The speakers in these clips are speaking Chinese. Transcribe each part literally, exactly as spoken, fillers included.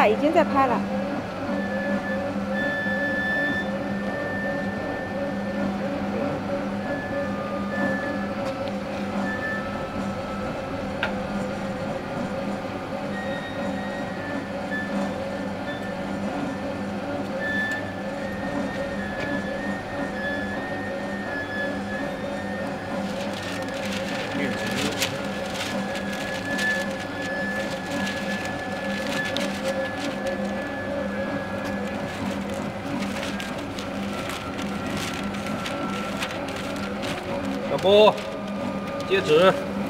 了，已经在拍了。 小波，接旨。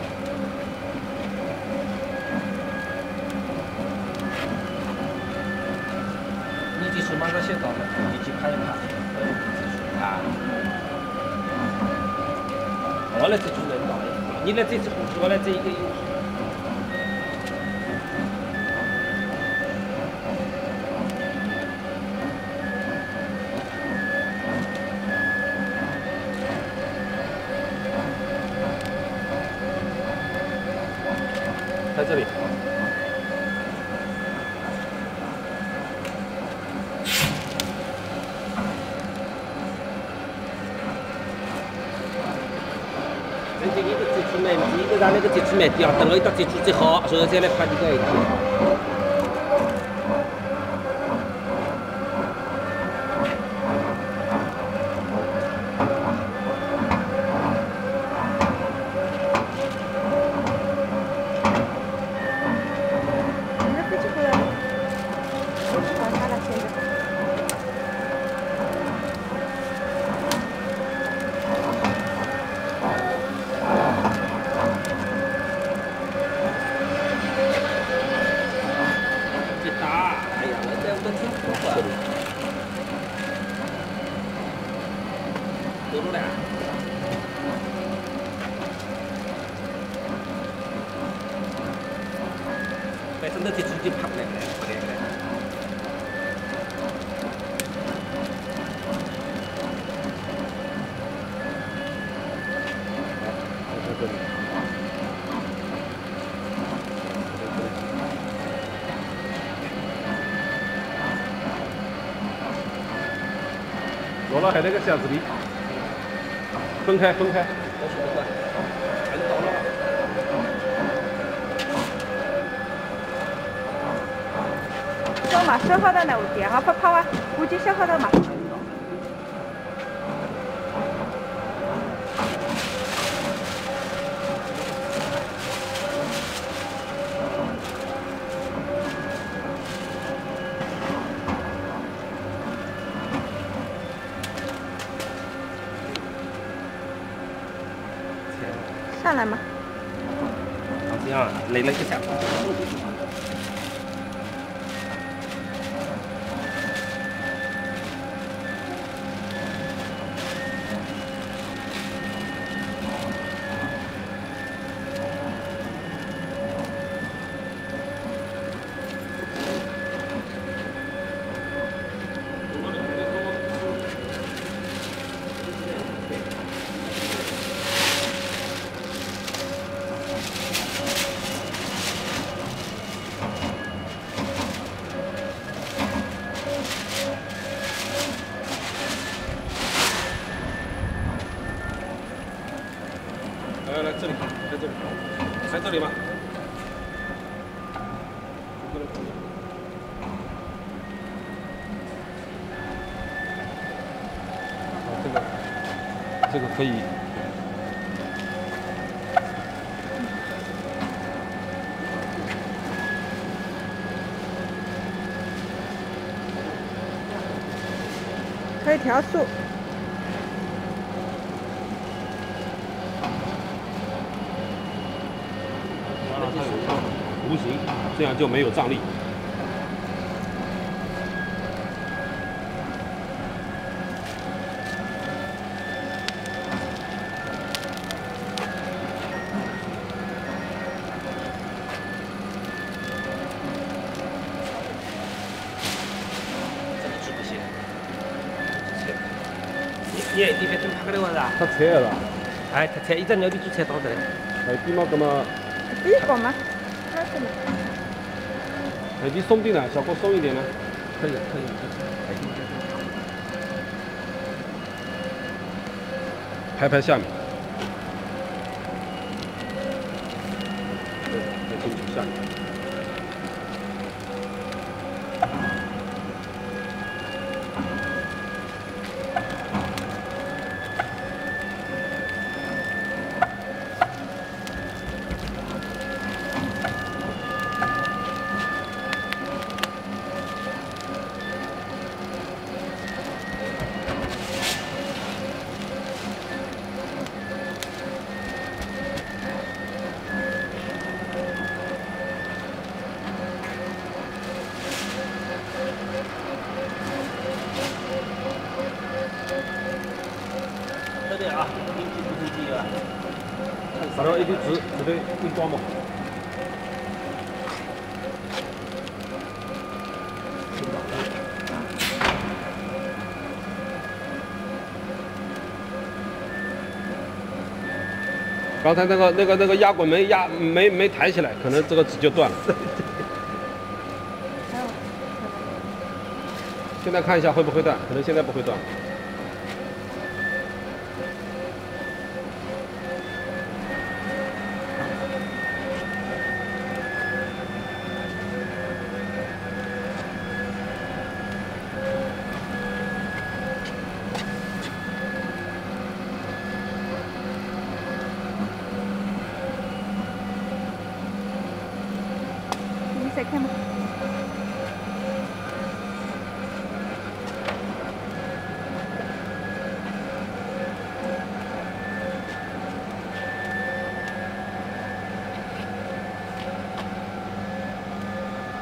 你技术马上先到了，你去看一看。啊。我来这主任到的，你来这只红，我来这一个有。 在这里。根据你的接触面，你个让那个接触面低啊，等我一到接触最好，然后再来拍这个一个。 得了嘞！但是那这出就拍不来，不来了。在这里。罗老还那个箱子里。 分开，分开。全到了。 走嘛，手好的那电话不跑啊，估计手好的嘛。上来嘛。 好像累了一下。来来，这里，在这里，在这里吗？好，这个，这个可以。 可以调速。 弧形，这样就没有张力。这个是不行。你你你别等他个的玩噻。 他车了。 哎，他车一整牛的主车到这里。 哎，比嘛个嘛。 第一个嘛，那是嘛。 耳机松定了，小郭松一点呢。 可以可以可以，还行。 拍拍下面。对，再清楚下面。 这里啊，进去不进去啊？ 然后一直直，直对一光嘛。刚才那个那个那个压滚没压没没抬起来，可能这个纸就断了。现在看一下会不会断，可能现在不会断。 你再看嘛。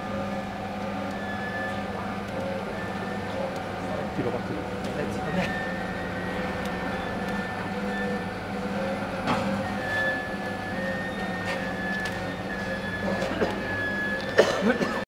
记了吧，记了。 来，几个